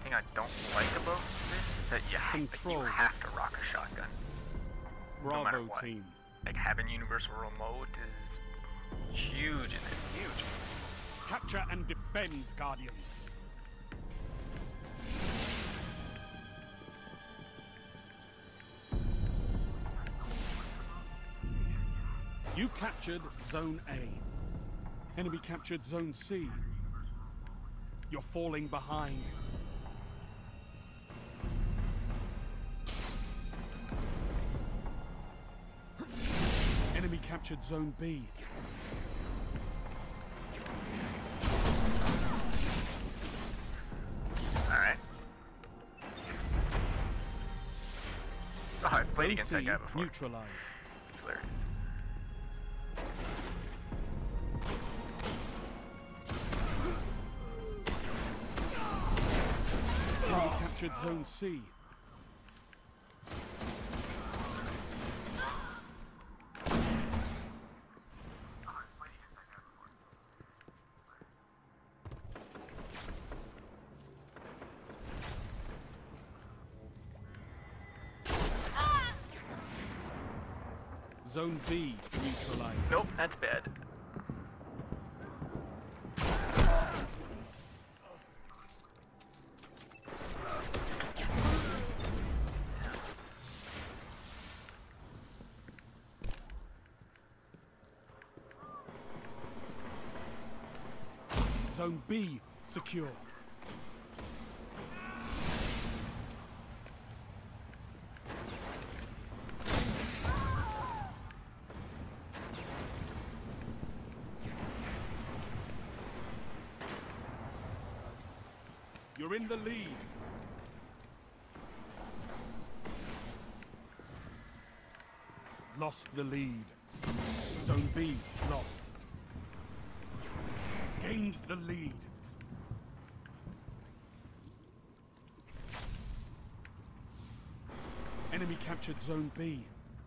thing I don't like about this is that you have to rock a shotgun. Bravo, no matter what. team. Like having universal remote is huge in it. Huge. Capture and defend, Guardians. You captured Zone A. Enemy captured Zone C. You're falling behind. Enemy captured Zone B. Alright. Oh, I've played against that guy before. Neutralized. It's hilarious. Enemy captured Zone C. Zone B neutralized. Nope, that's bad. Zone B secure. You're in the lead. Lost the lead. Zone B lost. Gained the lead. Enemy captured Zone B.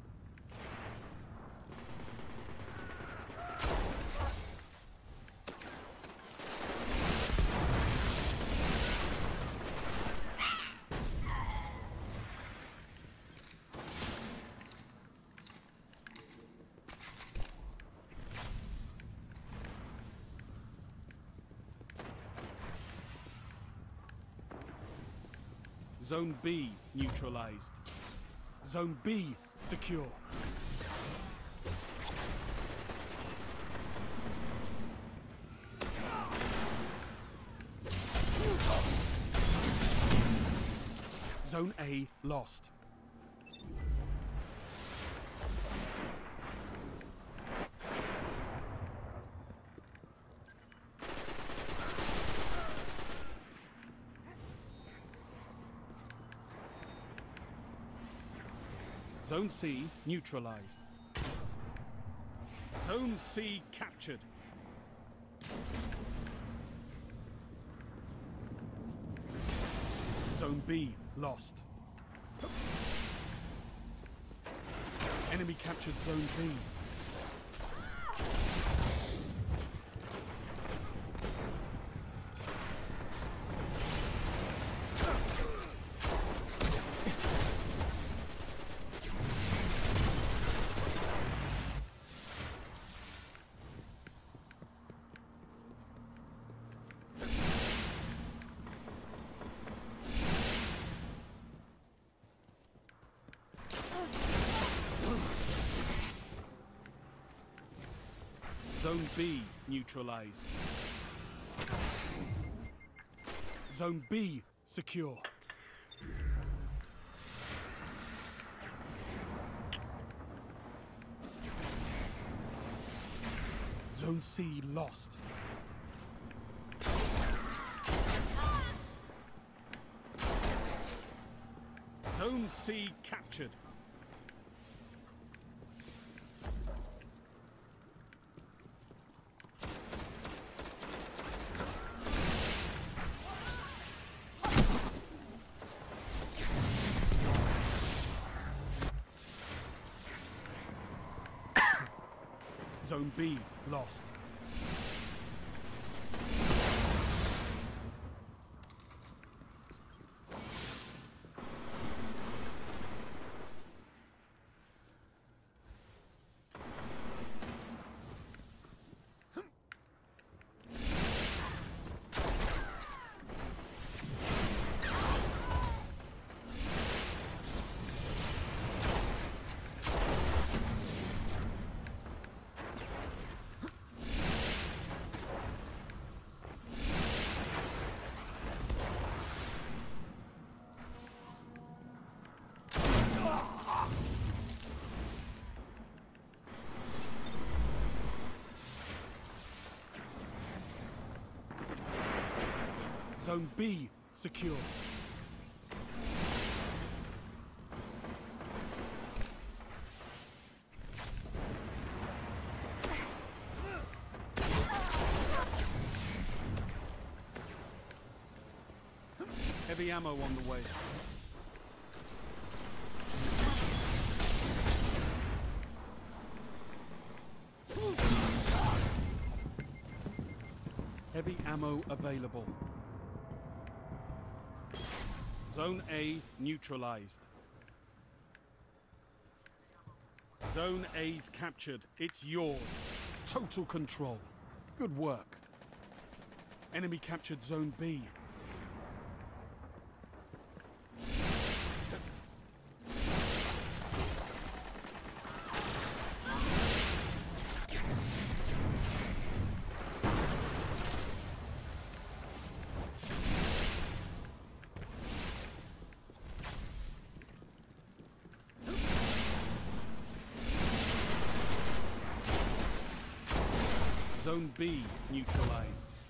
Zone B neutralized. Zone B secure. Zone A lost. Zone C neutralized. Zone C captured. Zone B lost. Enemy captured Zone B. Zone B neutralized. Zone B secure. Zone C lost. Zone C captured. Zone B lost. Zone B secure. Heavy ammo on the way. Heavy ammo available. Zone A neutralized. Zone A's captured. It's yours. Total control. Good work. Enemy captured Zone B. Zone B neutralized.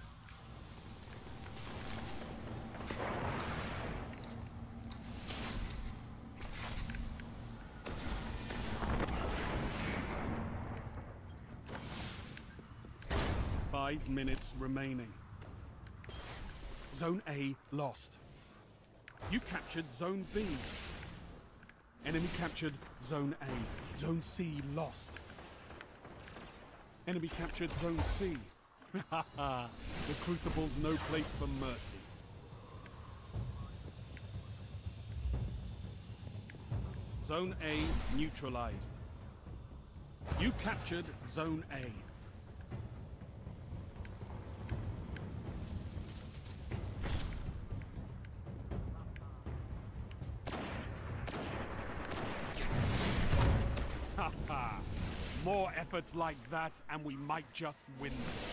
Five minutes remaining. Zone A lost. You captured Zone B. Enemy captured Zone A. Zone C lost. Enemy captured Zone C. Haha, the Crucible's no place for mercy. Zone A neutralized. You captured Zone A. Haha, more efforts like that and we might just win them.